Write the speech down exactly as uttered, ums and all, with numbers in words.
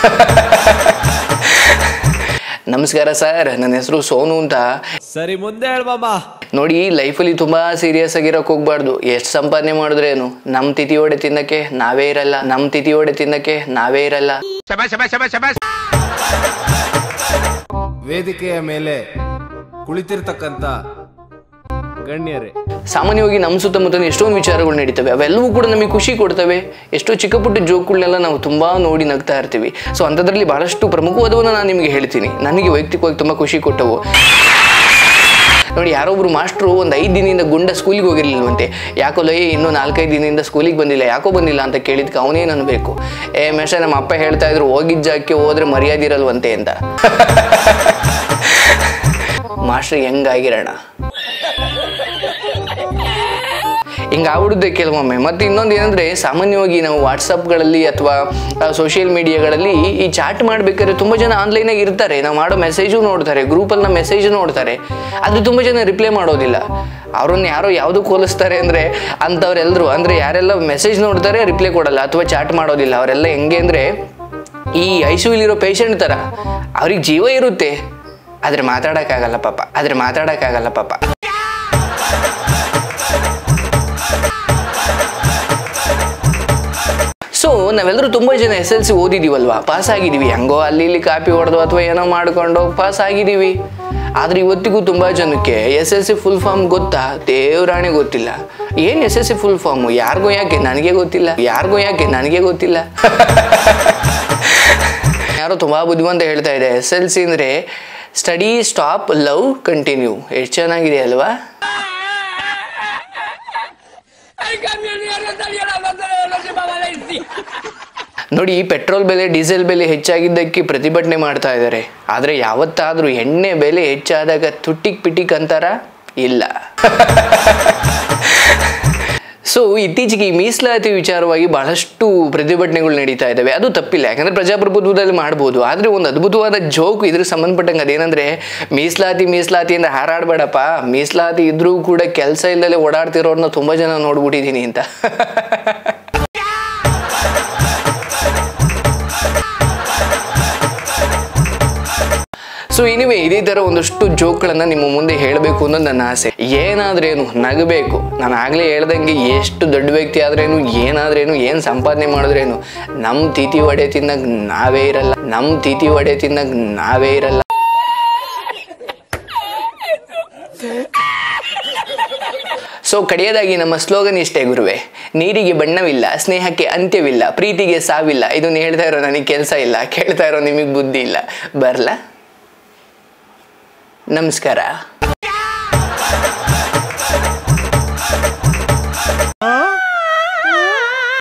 ನಮಸ್ಕಾರ ಸರ್, ನನ್ನ ಹೆಸರು ಸೋನು ಅಂತ. ಸರಿ, ಮುಂದೆ ಹೇಳಮ್ಮ. ನೋಡಿ, ಲೈಫಲ್ಲಿ ತುಂಬಾ ಸೀರಿಯಸ್ ಆಗಿರೋಕೆ ಹೋಗ್ಬಾರ್ದು. ಎಷ್ಟು ಸಂಪಾದನೆ ಮಾಡಿದ್ರೇನು ನಮ್ಮ ತಿಥಿ ಒಡೆ ತಿನ್ನಕ್ಕೆ ನಾವೇ ಇರಲ್ಲ. ನಮ್ಮ ತಿಥಿ ಒಡೆ ತಿನ್ನಕ್ಕೆ ನಾವೇ ಇರಲ್ಲ. ವೇದಿಕೆಯ ಮೇಲೆ ಕುಳಿತಿರ್ತಕ್ಕಂಥ ಗಣ್ಯರೇ, ಸಾಮಾನ್ಯವಾಗಿ ನಮ್ಮ ಸುತ್ತಮುತ್ತ ಎಷ್ಟೊಂದು ವಿಚಾರಗಳು ನಡೀತವೆ. ಅವೆಲ್ಲವೂ ಕೂಡ ನಮಗೆ ಖುಷಿ ಕೊಡ್ತವೆ. ಎಷ್ಟೋ ಚಿಕ್ಕ ಪುಟ್ಟ ಜೋಕ್ಗಳನ್ನೆಲ್ಲ ನಾವು ತುಂಬಾ ನೋಡಿ ನಗ್ತಾ ಇರ್ತೀವಿ. ಸೊ ಅಂಥದ್ರಲ್ಲಿ ಬಹಳಷ್ಟು ಪ್ರಮುಖವಾದವನ್ನ ನಾನು ನಿಮಗೆ ಹೇಳ್ತೀನಿ. ನನಗೆ ವೈಯಕ್ತಿಕವಾಗಿ ತುಂಬಾ ಖುಷಿ ಕೊಟ್ಟವು. ನೋಡಿ, ಯಾರೊಬ್ರು ಮಾಸ್ಟ್ರು ಒಂದು ಐದು ದಿನದಿಂದ ಗುಂಡ ಸ್ಕೂಲಿಗೆ ಹೋಗಿರ್ಲಿಲ್ವಂತೆ. ಯಾಕೋ ಲೈ ಇನ್ನೂ ನಾಲ್ಕೈದು ದಿನದಿಂದ ಸ್ಕೂಲಿಗೆ ಬಂದಿಲ್ಲ, ಯಾಕೋ ಬಂದಿಲ್ಲ ಅಂತ ಕೇಳಿದ್ಕೆ ಅವನೇನು ಅನ್ಬೇಕು, ಏ ಮೇಷ ನಮ್ಮ ಅಪ್ಪ ಹೇಳ್ತಾ ಇದ್ರು ಹೋಗಿದ್ದ ಜಾಗಕ್ಕೆ ಹೋದ್ರೆ ಮರ್ಯಾದೆ ಇರಲ್ವಂತೆ ಅಂತ. ಮಾಸ್ಟ್ರಿಗೆ ಹೆಂಗಾಗಿರೋಣ ಹಿಂಗಾಗ್ಬಿಡುತ್ತೆ ಕೆಲವೊಮ್ಮೆ. ಮತ್ತು ಇನ್ನೊಂದು ಏನಂದರೆ, ಸಾಮಾನ್ಯವಾಗಿ ನಾವು ವಾಟ್ಸಪ್ಗಳಲ್ಲಿ ಅಥವಾ ಸೋಷಿಯಲ್ ಮೀಡಿಯಾಗಳಲ್ಲಿ ಈ ಚಾಟ್ ಮಾಡಬೇಕಾದ್ರೆ ತುಂಬ ಜನ ಆನ್ಲೈನಾಗಿ ಇರ್ತಾರೆ. ನಾವು ಮಾಡೋ ಮೆಸೇಜು ನೋಡ್ತಾರೆ, ಗ್ರೂಪಲ್ಲಿ ನಮ್ಮ ಮೆಸೇಜು ನೋಡ್ತಾರೆ. ಆದರೆ ತುಂಬ ಜನ ರಿಪ್ಲೈ ಮಾಡೋದಿಲ್ಲ. ಅವ್ರನ್ನ ಯಾರೋ ಯಾವುದಕ್ಕೆ ಹೋಲಿಸ್ತಾರೆ ಅಂದರೆ, ಅಂಥವ್ರೆಲ್ಲರೂ ಅಂದರೆ ಯಾರೆಲ್ಲ ಮೆಸೇಜ್ ನೋಡ್ತಾರೆ ರಿಪ್ಲೈ ಕೊಡಲ್ಲ ಅಥವಾ ಚಾಟ್ ಮಾಡೋದಿಲ್ಲ, ಅವರೆಲ್ಲ ಹೆಂಗೆ ಅಂದರೆ ಈ ಐ ಸಿ ಯುಲಿರೋ ಪೇಷಂಟ್ ಥರ. ಅವ್ರಿಗೆ ಜೀವ ಇರುತ್ತೆ, ಆದರೆ ಮಾತಾಡೋಕ್ಕಾಗಲ್ಲ ಪಾಪ ಆದರೆ ಮಾತಾಡೋಕ್ಕಾಗಲ್ಲ ಪಾಪ ಸೊ ನಾವೆಲ್ಲರೂ ತುಂಬ ಜನ ಎಸ್ ಎಲ್ ಸಿ ಓದಿದ್ದೀವಲ್ವಾ, ಪಾಸ್ ಆಗಿದ್ದೀವಿ. ಹೆಂಗೋ ಅಲ್ಲಿ ಇಲ್ಲಿ ಕಾಪಿ ಹೊಡೆದು ಅಥವಾ ಏನೋ ಮಾಡ್ಕೊಂಡು ಪಾಸ್ ಆಗಿದ್ದೀವಿ. ಆದರೆ ಇವತ್ತಿಗೂ ತುಂಬ ಜನಕ್ಕೆ S L C full form ಗೊತ್ತಾ? ದೇವರಾಣೆ ಗೊತ್ತಿಲ್ಲ. ಏನು S L C full form? ಯಾರಿಗೂ ಯಾಕೆ ನನಗೆ ಗೊತ್ತಿಲ್ಲ ಯಾರಿಗೂ ಯಾಕೆ ನನಗೆ ಗೊತ್ತಿಲ್ಲ ಯಾರೋ ತುಂಬ ಬುದ್ಧಿವಂತ ಹೇಳ್ತಾ ಇದೆ, ಎಸ್ ಎಲ್ ಸಿ ಅಂದರೆ ಸ್ಟಡಿ ಸ್ಟಾಪ್ ಲವ್ ಕಂಟಿನ್ಯೂ. ಎಷ್ಟು ಚೆನ್ನಾಗಿದೆ ಅಲ್ವಾ? ನೋಡಿ, ಪೆಟ್ರೋಲ್ ಬೆಲೆ ಡೀಸೆಲ್ ಬೆಲೆ ಹೆಚ್ಚಾಗಿದ್ದಕ್ಕೆ ಪ್ರತಿಭಟನೆ ಮಾಡ್ತಾ ಇದ್ದಾರೆ. ಆದರೆ ಯಾವತ್ತಾದರೂ ಎಣ್ಣೆ ಬೆಲೆ ಹೆಚ್ಚಾದಾಗ ತುಟ್ಟಿಕ್ ಪಿಟಿಕ್ ಅಂತಾರ? ಇಲ್ಲ. ಸೊ ಇತ್ತೀಚೆಗೆ ಈ ಮೀಸಲಾತಿ ವಿಚಾರವಾಗಿ ಬಹಳಷ್ಟು ಪ್ರತಿಭಟನೆಗಳು ನಡೀತಾ ಇದ್ದಾವೆ. ಅದು ತಪ್ಪಿಲ್ಲ, ಯಾಕಂದರೆ ಪ್ರಜಾಪ್ರಭುತ್ವದಲ್ಲಿ ಮಾಡ್ಬೋದು. ಆದರೆ ಒಂದು ಅದ್ಭುತವಾದ ಜೋಕ್ ಇದ್ರ ಸಂಬಂಧಪಟ್ಟಂಗೆ ಅದೇನೆಂದರೆ, ಮೀಸಲಾತಿ ಮೀಸಲಾತಿ ಅಂದರೆ ಹಾರಾಡಬೇಡಪ್ಪ, ಮೀಸಲಾತಿ ಇದ್ರೂ ಕೂಡ ಕೆಲಸ ಇಲ್ಲದೆ ಓಡಾಡ್ತಿರೋರನ್ನ ತುಂಬ ಜನ ನೋಡ್ಬಿಟ್ಟಿದ್ದೀನಿ ಅಂತ. ಸೊ ಎನಿವೆ, ಇದೇ ಥರ ಒಂದಷ್ಟು ಜೋಕ್ಗಳನ್ನು ನಿಮ್ಮ ಮುಂದೆ ಹೇಳಬೇಕು ಅನ್ನೋದು ನನ್ನ ಆಸೆ. ಏನಾದ್ರೇನು ನಗಬೇಕು. ನಾನು ಆಗಲೇ ಹೇಳ್ದಂಗೆ ಎಷ್ಟು ದೊಡ್ಡ ವ್ಯಕ್ತಿ ಆದ್ರೇನು, ಏನಾದ್ರೇನು, ಏನು ಸಂಪಾದನೆ ಮಾಡಿದ್ರೇನು ನಮ್ಮ ತಿಥಿ ಒಡೆ ತಿನ್ನಕ್ಕೆ ನಾವೇ ಇರಲ್ಲ. ನಮ್ಮ ತಿಥಿ ಒಡೆ ತಿನ್ನಕ್ಕೆ ನಾವೇ ಇರಲ್ಲ. ಸೊ ಕಡೆಯದಾಗಿ ನಮ್ಮ ಸ್ಲೋಗನ್ ಇಷ್ಟೇ ಗುರುವೆ, ನೀರಿಗೆ ಬಣ್ಣವಿಲ್ಲ, ಸ್ನೇಹಕ್ಕೆ ಅಂತ್ಯವಿಲ್ಲ, ಪ್ರೀತಿಗೆ ಸಾವಿಲ್ಲ. ಇದನ್ನು ಹೇಳ್ತಾ ಇರೋ ನನಗೆ ಕೆಲಸ ಇಲ್ಲ, ಕೇಳ್ತಾ ಇರೋ ನಿಮಗೆ ಬುದ್ಧಿ ಇಲ್ಲ. ಬರಲ್ಲ. ನಮಸ್ಕಾರ.